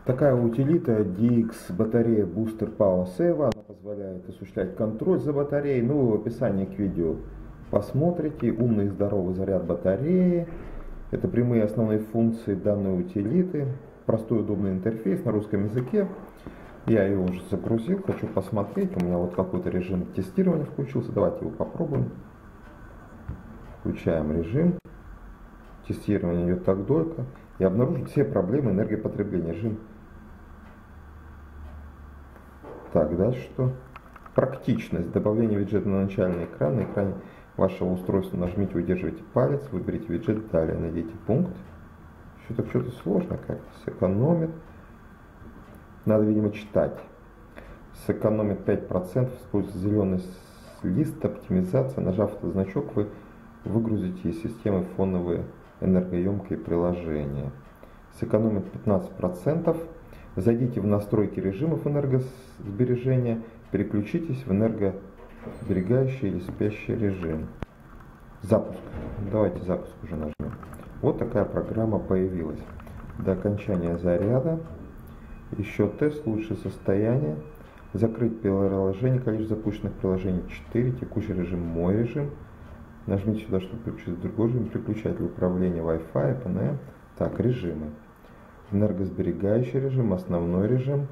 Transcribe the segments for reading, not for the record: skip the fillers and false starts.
Такая утилита DX батарея Booster Power Save, она позволяет осуществлять контроль за батареей. Ну, вы в описании к видео посмотрите. Умный и здоровый заряд батареи. Это прямые основные функции данной утилиты. Простой удобный интерфейс на русском языке. Я ее уже загрузил, хочу посмотреть. У меня вот какой-то режим тестирования включился. Давайте его попробуем. Включаем режим. Тестирование идет так долго. И обнаружить все проблемы энергопотребления. Режим. Так, дальше что? Практичность. Добавление виджета на начальный экран. На экране вашего устройства нажмите, удерживайте палец, выберите виджет, далее найдите пункт. Что-то сложно как-то. Сэкономит. Надо, видимо, читать. Сэкономит 5%, используйте зеленый лист, оптимизация. Нажав этот значок, вы выгрузите из системы фоновые энергоемкие приложения. Сэкономит 15%. Зайдите в настройки режимов энергосбережения, переключитесь в энергосберегающий или спящий режим. Запуск. Давайте запуск уже нажмем. Вот такая программа появилась. До окончания заряда. Еще тест, лучшее состояние. Закрыть приложение, количество запущенных приложений 4, текущий режим, мой режим. Нажмите сюда, чтобы переключить в другой режим, переключатель управления Wi-Fi, PNM. Так, режимы. Энергосберегающий режим, основной режим.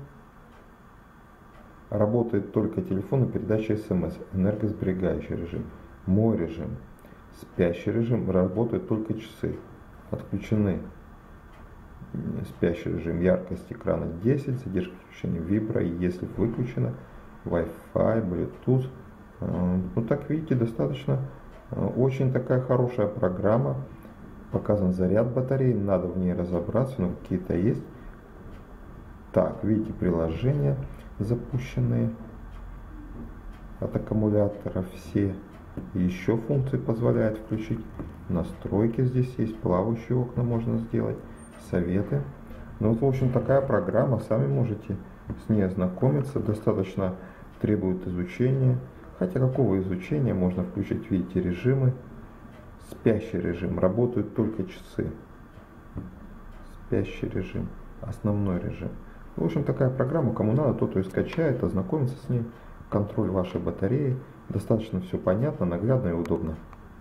Работает только телефон и передача смс. Энергосберегающий режим. Мой режим. Спящий режим. Работают только часы. Отключены. Спящий режим. Яркость экрана 10. Задержка включения вибро. Если выключено. Wi-Fi, Bluetooth. Ну так видите, достаточно. Очень такая хорошая программа. Показан заряд батареи, надо в ней разобраться, но какие-то есть. Так, видите, приложения запущенные от аккумулятора все. Еще функции позволяют включить. Настройки здесь есть, плавающие окна можно сделать, советы. Ну вот, в общем, такая программа, сами можете с ней ознакомиться. Достаточно требует изучения. Хотя какого изучения можно включить, видите, режимы. Спящий режим. Работают только часы. Спящий режим. Основной режим. В общем, такая программа, кому надо, тот ее скачает, ознакомится с ней. Контроль вашей батареи. Достаточно все понятно, наглядно и удобно.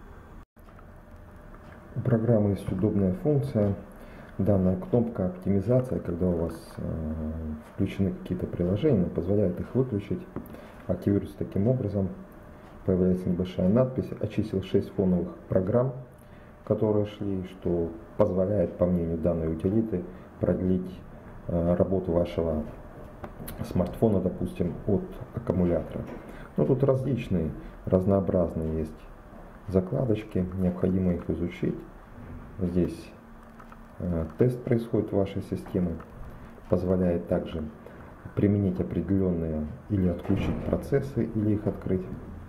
У программы есть удобная функция. Данная кнопка оптимизация, когда у вас включены какие-то приложения, позволяет их выключить. Активируется таким образом. Появляется небольшая надпись. Очистил 6 фоновых программ, которые шли, что позволяет, по мнению данной утилиты, продлить работу вашего смартфона, допустим, от аккумулятора. Ну, тут различные, разнообразные есть закладочки, необходимо их изучить. Здесь тест происходит вашей системы, позволяет также применить определенные или отключить процессы, или их открыть.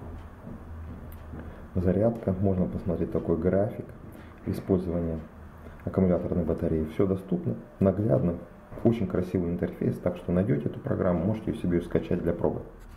Зарядка, можно посмотреть такой график использования аккумуляторной батареи. Все доступно, наглядно, очень красивый интерфейс, так что найдете эту программу, можете себе ее скачать для пробы.